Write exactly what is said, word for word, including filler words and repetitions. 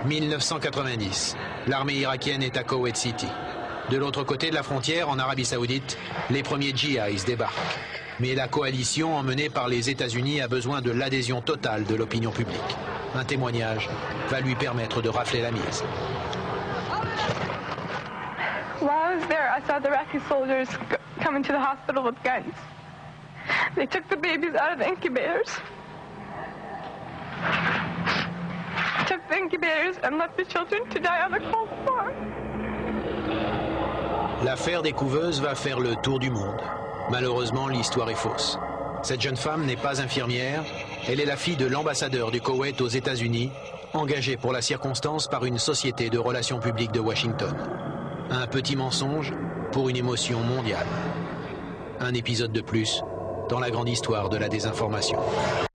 mille neuf cent quatre-vingt-dix, l'armée irakienne est à Koweït City. De l'autre côté de la frontière, en Arabie Saoudite, les premiers G Is débarquent. Mais la coalition emmenée par les États-Unis a besoin de l'adhésion totale de l'opinion publique. Un témoignage va lui permettre de rafler la mise. While I was there, I saw the Iraqi soldiers come into the hospital with guns. They took the babies out of the incubators. Took the incubators and left the children to die on the cold floor. L'affaire des couveuses va faire le tour du monde. Malheureusement, l'histoire est fausse. Cette jeune femme n'est pas infirmière. Elle est la fille de l'ambassadeur du Koweït aux États-Unis, engagé pour la circonstance par une société de relations publiques de Washington. Un petit mensonge pour une émotion mondiale. Un épisode de plus dans la grande histoire de la désinformation.